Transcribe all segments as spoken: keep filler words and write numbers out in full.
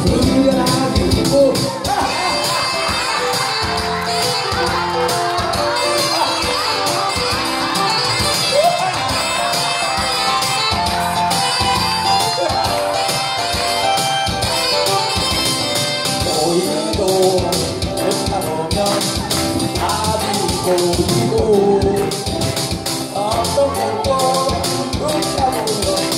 훈련하게 웃고 보이도 듣다 보면 답이 보이고 어떻게 또 듣다 보면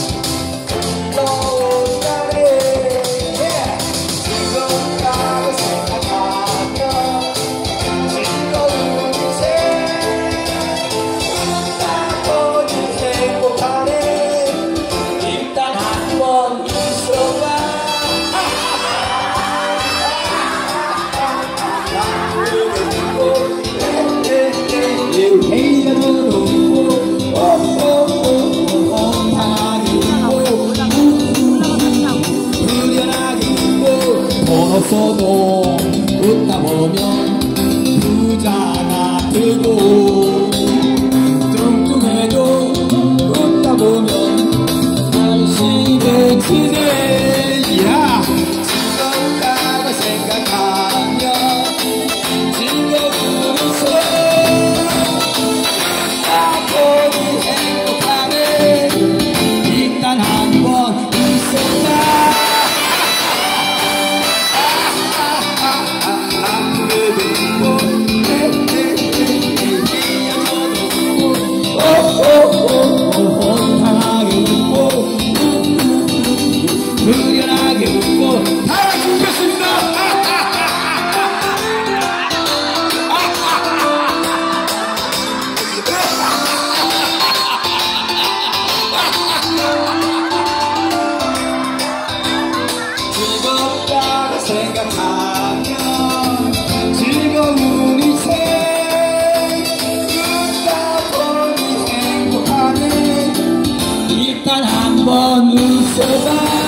없어도 웃다 보면 부자가 되고 뚱뚱해도 웃다 보면 한식의 지대야 즐겁다고 생각하며 즐거우면서 나보니 행복하네 일단 한번 웃어봐 훈련하게 웃고 다 같이 웃겠습니다. 즐겁다고 생각하면 즐거운 인생 웃다 보니 행복하네 일단 한번 웃어봐